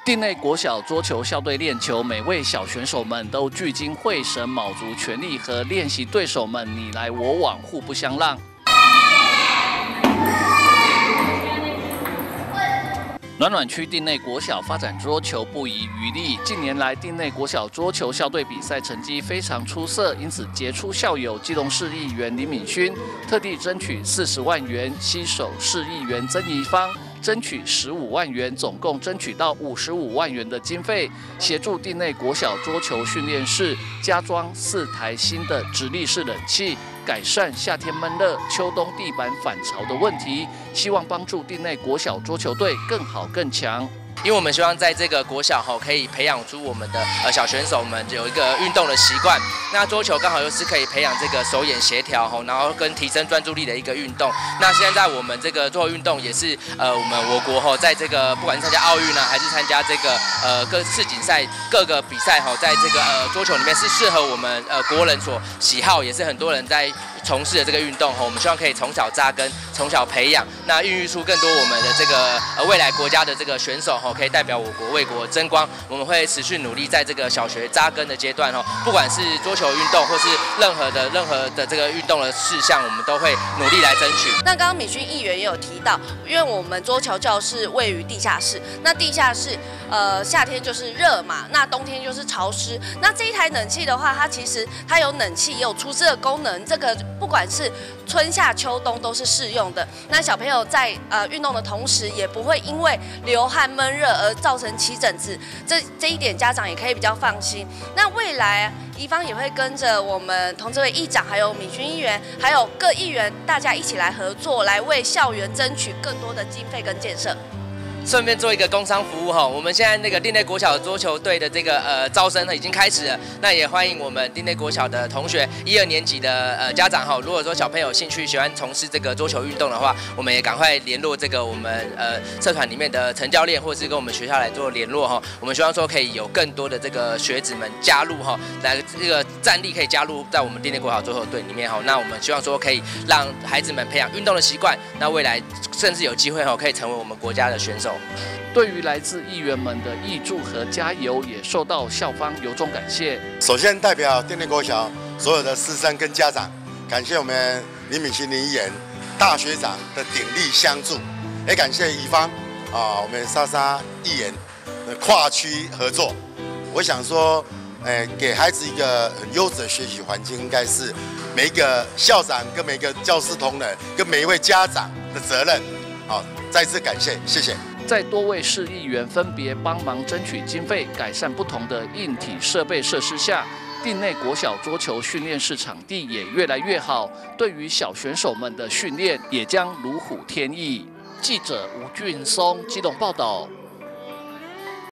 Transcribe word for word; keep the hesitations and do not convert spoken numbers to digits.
町内国小桌球校队练球，每位小选手们都聚精会神，卯足全力和练习对手们你来我往，互不相让。暖暖区町内国小发展桌球不遗余力，近年来町内国小桌球校队比赛成绩非常出色，因此杰出校友基隆市议员林敏勋特地争取四十万元，携手市议员曾宜芳争取十五万元，总共争取到五十五万元的经费，协助町内国小桌球训练室加装四台新的直立式冷气，改善夏天闷热、秋冬地板反潮的问题，希望帮助町内国小桌球队更好更强。 因为我们希望在这个国小吼，可以培养出我们的呃小选手们有一个运动的习惯。那桌球刚好又是可以培养这个手眼协调吼，然后跟提升专注力的一个运动。那现在我们这个桌球运动也是呃我们我国吼，在这个不管是参加奥运啊，还是参加这个呃各世锦赛各个比赛吼，在这个呃桌球里面是适合我们呃国人所喜好，也是很多人在从事的这个运动吼。我们希望可以从小扎根，从小培养，那孕育出更多我们的这个呃未来国家的这个选手吼。可以代表我国为国争光，我们会持续努力，在这个小学扎根的阶段哦，不管是桌球运动或是任何的任何的这个运动的事项，我们都会努力来争取。 那刚刚敏勋议员也有提到，因为我们桌球教室位于地下室，那地下室呃夏天就是热嘛，那冬天就是潮湿。那这一台冷气的话，它其实它有冷气也有除湿的功能，这个不管是春夏秋冬都是适用的。那小朋友在呃运动的同时，也不会因为流汗闷热而造成起疹子，这这一点家长也可以比较放心。那未来宜芳也会跟着我们同志会议长，还有敏勋议员，还有各议员，大家一起来合作，来为校园争取更多的经费跟建设。 顺便做一个工商服务哈，我们现在那个町内国小桌球队的这个呃招生呢已经开始了，那也欢迎我们町内国小的同学一二年级的呃家长哈，如果说小朋友有兴趣喜欢从事这个桌球运动的话，我们也赶快联络这个我们呃社团里面的陈教练，或是跟我们学校来做联络哈。我们希望说可以有更多的这个学子们加入哈，来这个战力可以加入在我们町内国小桌球队里面哈。那我们希望说可以让孩子们培养运动的习惯，那未来甚至有机会哈可以成为我们国家的选手。 对于来自议员们的挹注和加油，也受到校方由衷感谢。 首先代表町内国小所有的师生跟家长，感谢我们林敏勋林议员大学长的鼎力相助，也感谢宜芳啊，我们莎莎议员的跨区合作。我想说，呃，给孩子一个很优质的学习环境，应该是每一个校长跟每一个教师同仁跟每一位家长的责任。好，再次感谢，谢谢。 在多位市议员分别帮忙争取经费，改善不同的硬体设备设施下，町内国小桌球训练室场地也越来越好，对于小选手们的训练也将如虎添翼。记者吴俊松基隆报道。